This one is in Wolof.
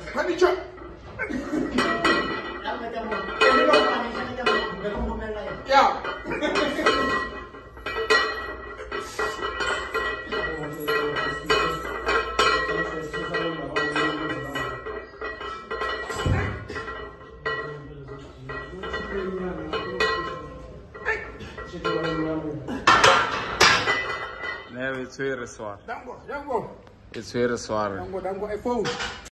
Manicho. Yeah. Nee, het is weer zwaar. Dango. Het is weer zwaar. Dango, iPhone.